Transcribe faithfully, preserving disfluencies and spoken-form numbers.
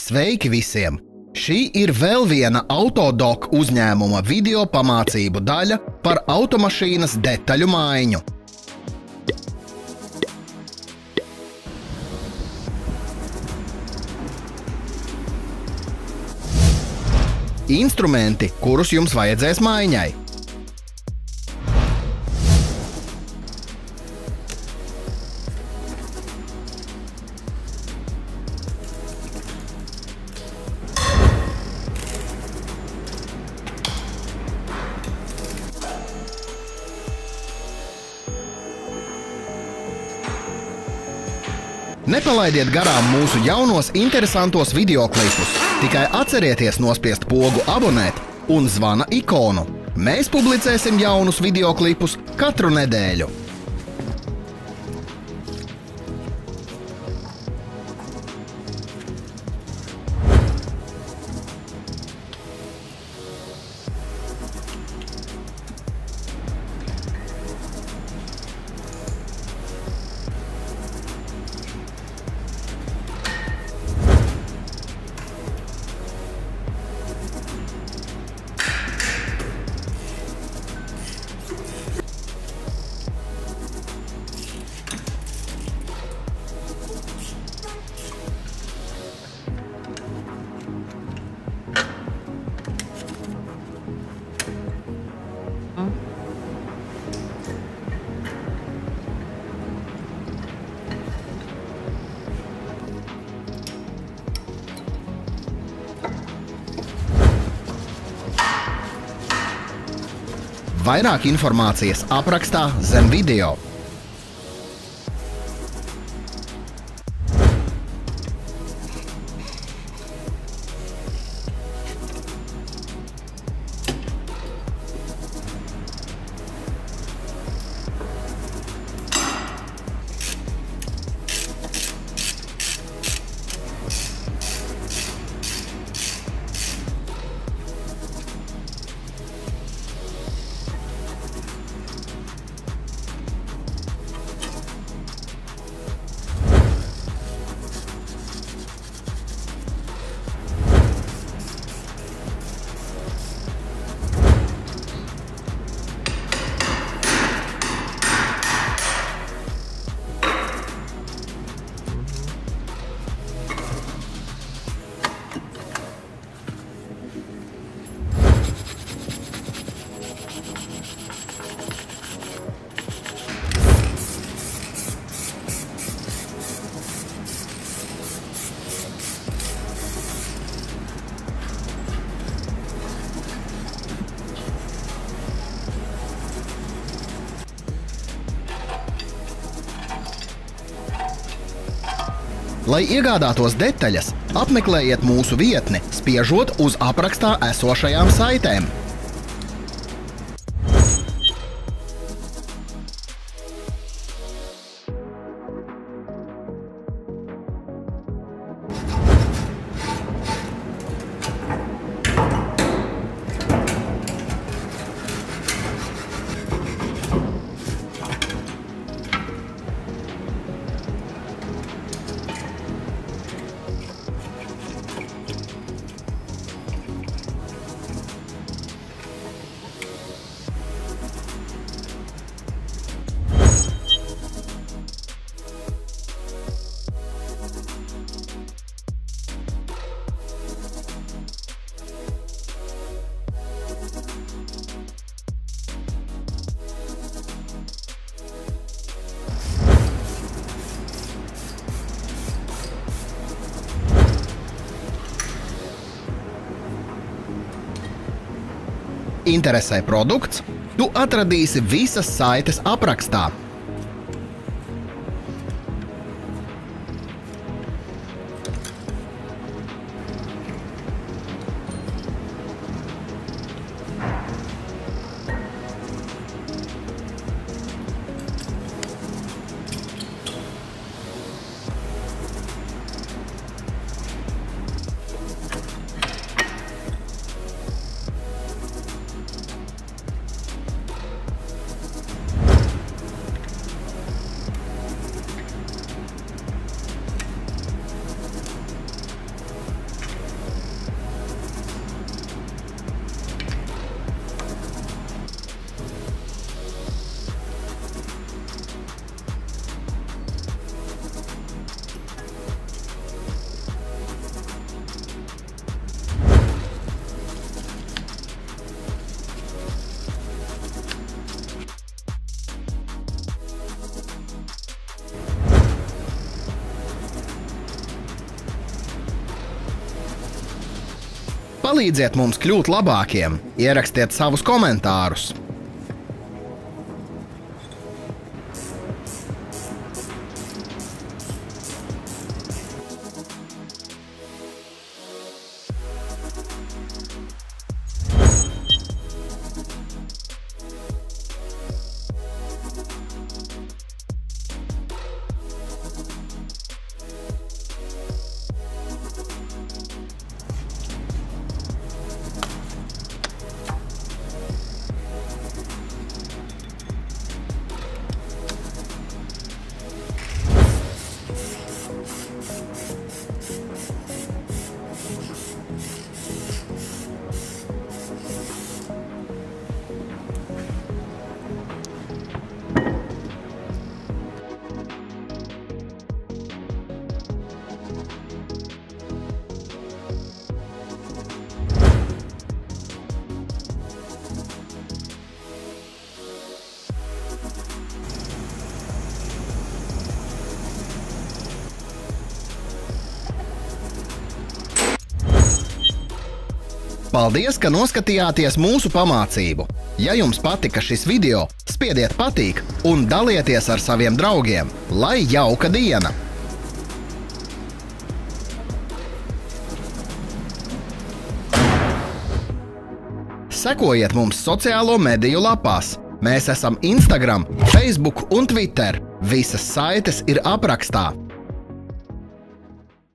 Sveiki visiem! Šī ir vēl viena Autodoc uzņēmuma video pamācību daļa par automašīnas detaļu maiņu. Instrumenti, kurus jums vajadzēs maiņai. Nepalaidiet garām mūsu jaunos interesantos videoklipus. Tikai atcerieties nospiest pogu abonēt un zvana ikonu. Mēs publicēsim jaunus videoklipus katru nedēļu. Vairāk informācijas aprakstā zem video. Lai iegādātos detaļas, apmeklējiet mūsu vietni, spiežot uz aprakstā esošajām saitēm. Interesē produkts? Tu atradīsi visas saites aprakstā. Palīdziet mums kļūt labākiem, ierakstiet savus komentārus. Paldies, ka noskatījāties mūsu pamācību! Ja jums patika šis video, spiediet patīk un dalieties ar saviem draugiem, lai jauka diena! Sekojiet mums sociālo mediju lapās. Mēs esam Instagram, Facebook un Twitter. Visas saites ir aprakstā.